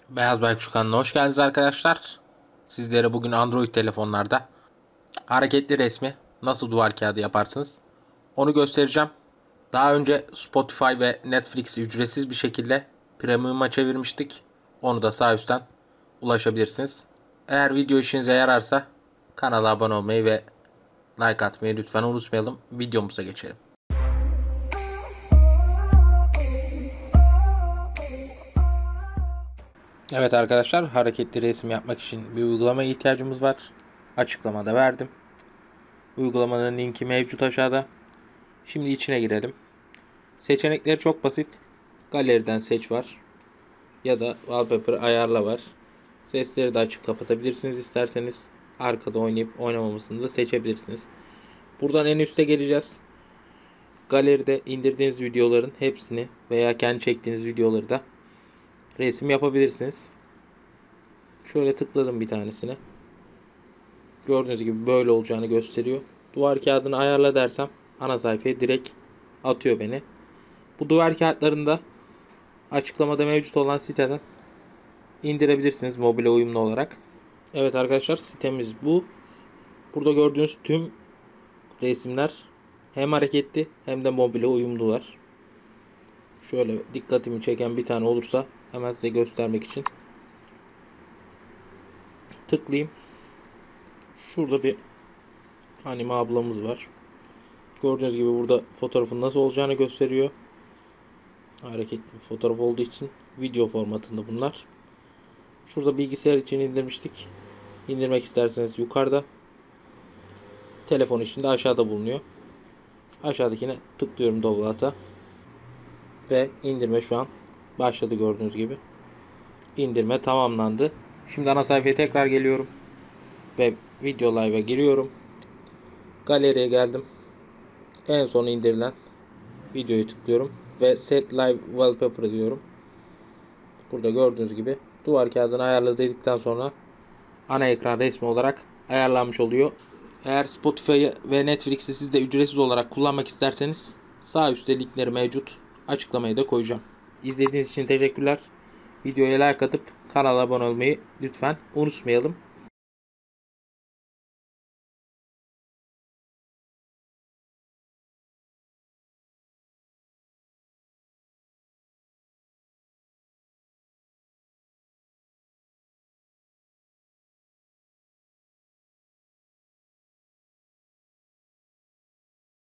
Beyaz Baykuş kanalına hoş geldiniz arkadaşlar. Sizlere bugün Android telefonlarda hareketli resmi nasıl duvar kağıdı yaparsınız onu göstereceğim. Daha önce Spotify ve Netflix'i ücretsiz bir şekilde premium'a çevirmiştik. Onu da sağ üstten ulaşabilirsiniz. Eğer video işinize yararsa kanala abone olmayı ve like atmayı lütfen unutmayalım. Videomuza geçelim. Evet arkadaşlar, hareketli resim yapmak için bir uygulamaya ihtiyacımız var. Açıklamada verdim. Uygulamanın linki mevcut aşağıda. Şimdi içine girelim. Seçenekleri çok basit. Galeriden seç var. Ya da wallpaper ayarla var. Sesleri de açıp kapatabilirsiniz isterseniz. Arkada oynayıp oynamamasını da seçebilirsiniz. Buradan en üste geleceğiz. Galeride indirdiğiniz videoların hepsini veya kendi çektiğiniz videoları da resim yapabilirsiniz. Şöyle tıkladım bir tanesine. Gördüğünüz gibi böyle olacağını gösteriyor. Duvar kağıdını ayarla dersem ana sayfaya direkt atıyor beni. Bu duvar kağıtlarında açıklamada mevcut olan siteden indirebilirsiniz mobile uyumlu olarak. Evet arkadaşlar, sitemiz bu. Burada gördüğünüz tüm resimler hem hareketli hem de mobile uyumlular. Şöyle dikkatimi çeken bir tane olursa hemen size göstermek için tıklayayım. Şurada bir anime ablamız var. Gördüğünüz gibi burada fotoğrafın nasıl olacağını gösteriyor. Hareketli bir fotoğraf olduğu için video formatında bunlar. Şurada bilgisayar için indirmiştik. İndirmek isterseniz yukarıda. Telefon için de aşağıda bulunuyor. Aşağıdakine tıklıyorum download'a. Ve indirme şu an başladı gördüğünüz gibi. İndirme tamamlandı. Şimdi ana sayfaya tekrar geliyorum. Ve video live'a giriyorum. Galeriye geldim. En son indirilen videoyu tıklıyorum. Ve set live wallpaper diyorum. Burada gördüğünüz gibi duvar kağıdını ayarla dedikten sonra ana ekran resmi olarak ayarlanmış oluyor. Eğer Spotify ve Netflix'i siz de ücretsiz olarak kullanmak isterseniz sağ üstte linkleri mevcut. Açıklamaya da koyacağım. İzlediğiniz için teşekkürler. Videoya like atıp kanala abone olmayı lütfen unutmayalım.